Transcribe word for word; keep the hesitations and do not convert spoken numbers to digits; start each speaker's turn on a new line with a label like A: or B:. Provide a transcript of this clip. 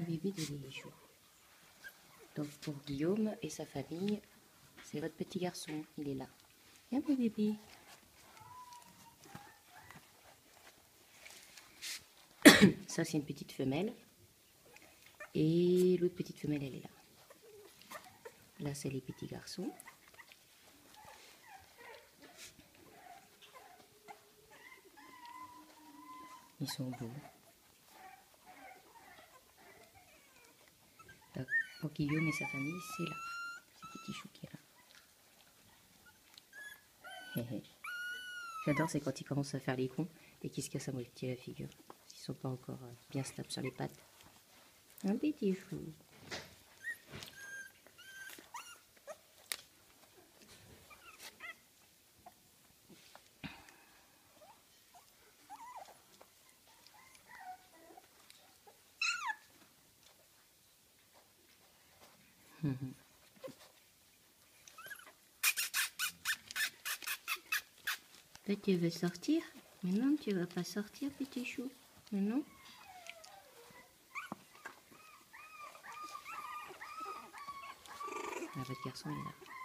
A: le bébé de Lily-Chou. Donc pour Guillaume et sa famille, c'est votre petit garçon, il est là. Viens mon bébé. Ça c'est une petite femelle. Et l'autre petite femelle elle est là. Là c'est les petits garçons. Ils sont beaux. Donc, pour Guillaume et sa famille, c'est là. C'est petit chou qui est là. J'adore, c'est quand ils commencent à faire les cons et qu'ils se cassent à moitié la figure. Ils sont pas encore bien stables sur les pattes. Un petit chou. Mmh. Toi, tu veux sortir? Mais non, tu vas pas sortir, petit chou. Mais non. Ah, votre garçon est là.